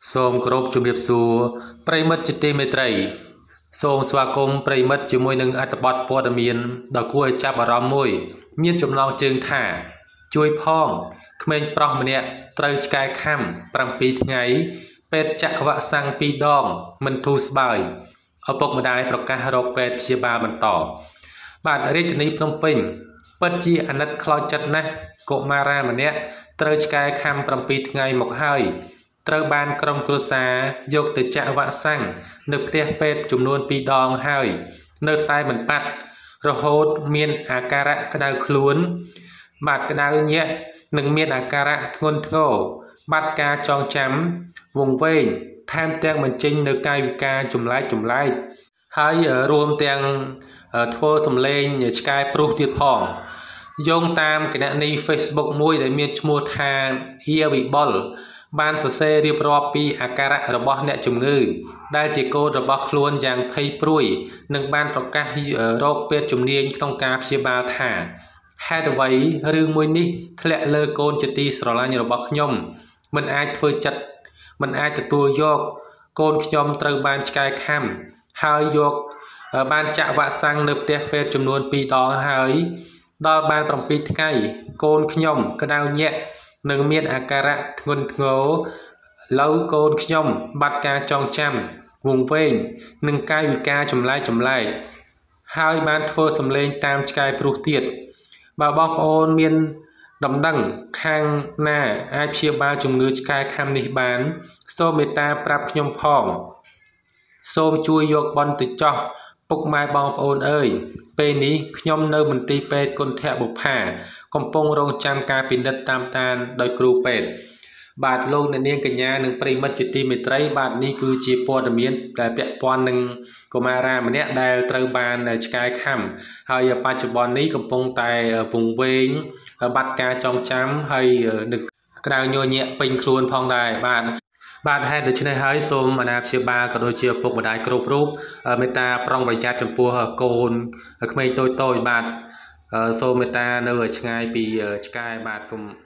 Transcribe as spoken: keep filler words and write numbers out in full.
សូមគោរពជំរាបសួរប្រិមិត្តជាទីមេត្រីសូមស្វាគមន៍ប្រិមិត្តជាមួយនឹងអត្ថបទព័ត៌មានដ៏គួរឲ្យចាប់អារម្មណ៍មួយមានចំណងជើងថាជួយផងក្មេងប្រុសម្នាក់ត្រូវឆ្កែខាំប្រាំពីរថ្ងៃពេទ្យចាក់វ៉ាក់សាំងពីរដងមិនធូរស្បើយឪពុកម្ដាយប្រកាសរកពេទ្យព្យាបាលបន្តបាទរាជធានីភ្នំពេញពិតជាអាណិតខ្លោចចិត្តណាស់កុមារាម្នាក់ត្រូវឆ្កែខាំប្រាំពីរថ្ងៃមកហើយត្រូវបានក្រុមគ្រួសារយកទៅចាក់វ៉ាក់សាំងនៅផ្ទះពេទ្យចំនួនពីរដងហើយនៅតែមិនបាត់រហូតមានអាការៈក្តៅខ្លួនបាត់ក្តៅញាក់និងមានអាការៈធ្ងន់ធ្ងរបាត់ការចងចាំវង្វេងថែមទាំងបញ្ចេញនៅកាយវិការចម្លែកចម្លែកហើយរួមទាំងធ្វើសម្លេងឆ្កែព្រុសទៀតផងយោងតាមគណនី Facebook មួយដែលមានឈ្មោះថា Ear Wibble បានសរសេររៀបរាប់ពីអាការៈរបស់អ្នកជំងឺដែលជាកូនរបស់ខ្លួនយ៉ាងភ័យព្រួយនិងបានប្រកាសរកពេទ្យជំនាញក្នុងការព្យាបាលថាហេតុអ្វីរឿងមួយនេះធ្លាក់លើកូនជាទីស្រឡាញ់របស់ខ្ញុំមិនអាចធ្វើចិត្តមិនអាចទទួលយកកូនខ្ញុំត្រូវបានឆ្កែខាំហើយយកបានចាក់វ៉ាក់សាំងនៅផ្ទះពេទ្យចំនួនពីរដងហើយដល់បានប្រាំពីរថ្ងៃកូនខ្ញុំក្តៅញាក់និងមានអាការៈធ្ងន់ធ្ងរឡូវកូនខ្ញុំបាត់ការចងចាំវង្វេងនិងកាយវិការចម្លែកចម្លែកហើយបានធ្វើសម្លេងតាមឆ្កែព្រុសទៀតបើបងប្អូនមានដំណឹងខាងណាអាចព្យាបាលជំងឺឆ្កែខាំនេះបានសូមមេត្តាប្រាប់ខ្ញុំផងសូមជួយយកបន់ទៅចោះពុកម៉ែបងប្អូនអើយពេលនេះខ្ញុំនៅមន្ទីរពេទ្យគុណធបុប្ផាកំពុងរងចាំការពិនិត្យតាមដានដោយគ្រូពេទ្យបាទលោកអ្នកនាងកញ្ញានិងប្រិមិត្តជាទីមេត្រីបាទនេះគឺជាព័ត៌មានដែលពាក់ព័ន្ធនឹងកុមារាម្នាក់ដែលត្រូវបានឆ្កែខាំហើយបច្ចុប្បន្ននេះកំពុងតែវង្វេងបាត់ការចងចាំហើយនឹកក្តៅញ័រញាក់ពេញខ្លួនផងដែរបាទបាទហេតុដូច្នេះហើយសូមអាណាព្យាបាលក៏ដូចជាពុកម្ដាយគ្រប់រូបមេត្តាប្រុងប្រយ័ត្នចំពោះកូនក្មេងតូចតូចបាទសូមមេត្តានៅឆ្ងាយពីឆ្កែបាទកុំ